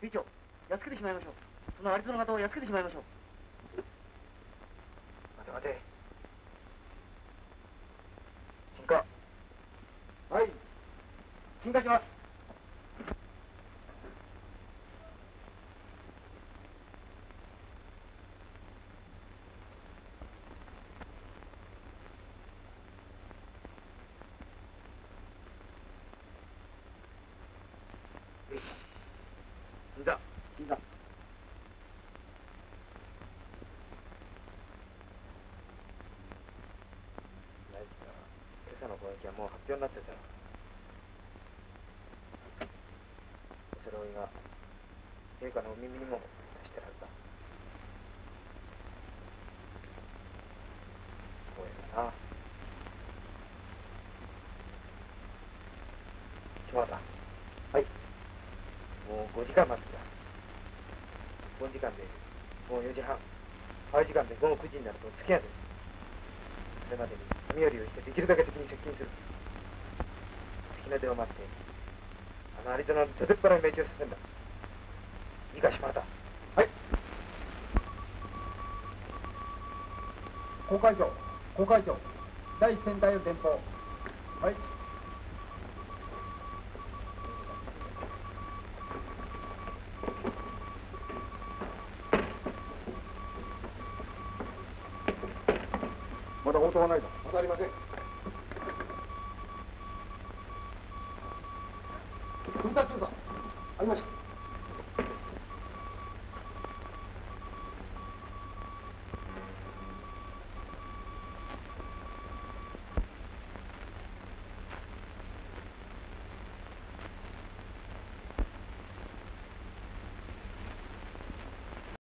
理長、やっつけてしまいましょう。そのアリゾナ型をやっつけてしまいましょう。 待て待て。鎮火。 はい。鎮火します。 鎮火。 鎮火。 今朝の攻撃はもう発表になってたよ。それを今、陛下のお耳にも達してるはずだ。光栄だな。島田。はい。もう5時間待ってた。日本時間で午後4時半。ハワイ時間で午後9時になると月やで。それまでに身寄りをしてできるだけ敵に接近する。敵の出を待って、アリゾナのどてっぱらに命中させるんだ。いいか、島田。 はい。航海長、航海長、第一戦隊を電報。はい。まだ応答はないぞ。まだありません。分割調査ありました。